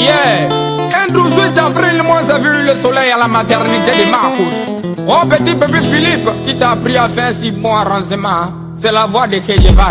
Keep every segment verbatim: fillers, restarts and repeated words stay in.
Yeah. Un douze avril, moi j'ai vu le soleil à la maternité de Makour. Oh petit bébé Philippe, qui t'a appris à faire si bon arrangement. C'est la voix de Che Guevara.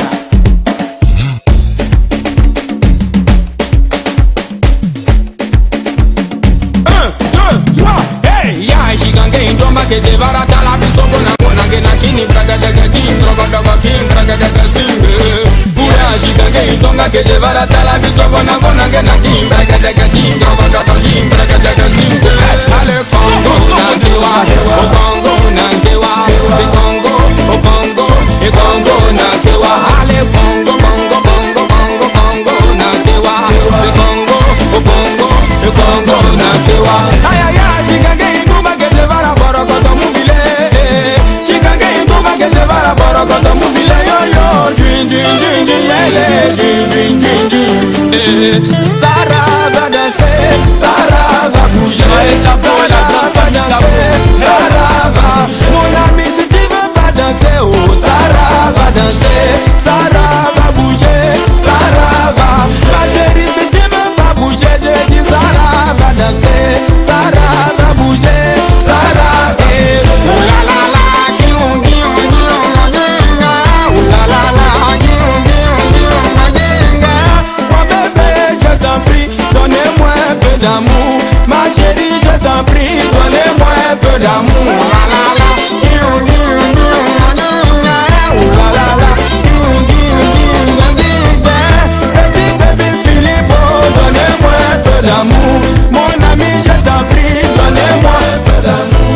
Che Guevara tala biso gona gona gena kini praga daga jin droga daga kin praga daga singe Pura shigange indonga Che Guevara tala biso gona gona gena kin praga daga jin droga daga kin praga daga singe Ale Congo nangewa o Congo nangewa e Congo o Congo e Congo nangewa Ale Congo Congo Congo Congo Congo nangewa e Congo o Congo e Congo nangewa ay ay ay shigange indonga Che Guevara borokoto mubile shigange indonga Che Guevara borokoto mubile yo yo jin jin jin jin lele jin jin jin jin Sarah va danser Sarah va bouger Sarah va danser Sarah va mon ami si tu veux pas danser oh Sarah va danser Sarah va bouger Sarah va ma chérie si tu veux pas bouger je dis Sarah va danser Sarah va bouger Sarah va oh la la la gion gion gion ginga oh la la la gion gion gion ginga mon bébé je t'en prie donnez-moi un peu d'amour ma chérie je t'en prie donnez-moi un peu d'amour oh la la la gion gion gion ginga oh la la la gion gion gion ginga petit bébé Philippe donnez-moi un peu d'amour mon ami je t'en prie donnez-moi un peu d'amour.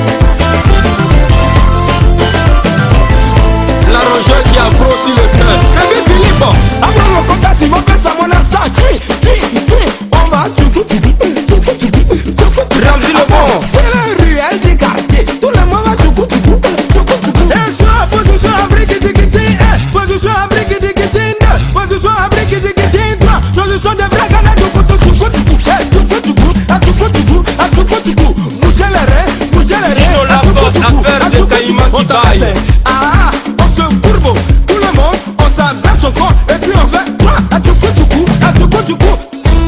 L'arrangeur qui a grossi le cœur. Bébé Philippe, après le contact, si mon père ça mon accent, tu, tu, tu, on va tu, tu, tu, tu, tu, Ramzi le bon. C'est la ruelle du quartier. Tout le monde va tu, tu, tu, tu, tu, et soit position à brique de guitine, position à brique de guitine, position à brique de guitine, position de bragana, tu, tu, tu, tu, tu, tu, tu, tu, tu, bougez les reins, bougez les reins. Gino Lagos, affaire de Caïman qui baille. Ah, on se courbe, tout le monde, on s'abaisse son corps et puis on fait quoi? À tout coup, tout coup, à tout coup, tout coup.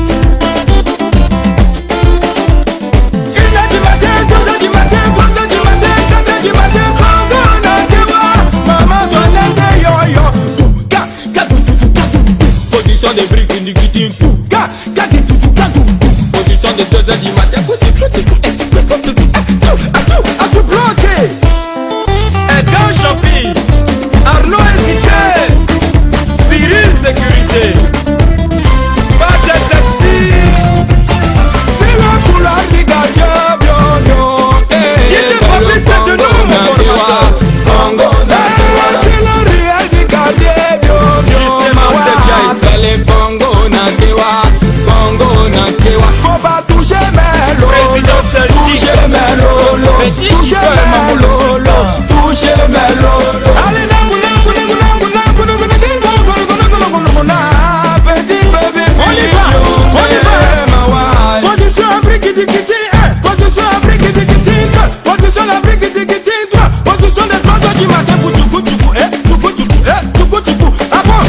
Une heure du matin, deux heures du matin, trois heures du matin, quatre heures du matin, Congo nangewa, maman doit l'aider yo yo. Tout, ga, ga, tout, tout, tout, tout. Position de briques, une guitine, tout, ga, ga, tout, tout, tout, tout. Position de deux heures du matin, tout, tout, tout, tout. À tout bloqué. Et quand Champi, Arnaud hésité, Cyril sécurité, pas de sexy, c'est la couleur du gardien, bien, bien. Qui te fait baisser de nous, mon formateur? Congo, c'est la réelle du quartier, bien, bien. C'est les Congo, Nantewa, Congo, Nantewa. Faut pas toucher mes lots, toucher mes lots, toucher mes lots, toucher mes lots. Allez, nangu, nangu, nangu, nangu, nangu, nangu, nangu, nangu, petit bébé, on y va, on y va. Position à brique de guitine, position à brique de guitine, position à brique de guitine, position de trois heures du matin pour tout coup, tout coup, eh, tout coup, tout coup, eh, tout coup, tout coup. Ah bon?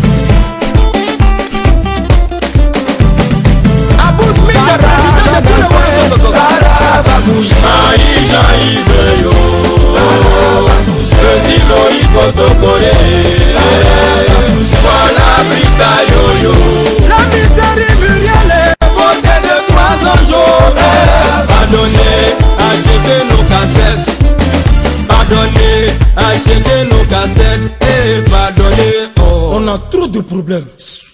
Sarah va bouger. Maïja Iveyo petit Loïc Tokore voilà Brita Yoyo. La misère Muriel beauté de trois ans Joseph. Pardonnez, achetez nos cassettes. Pardonnez, achetez nos cassettes. Et pardonnez, oh. On a trop de problèmes.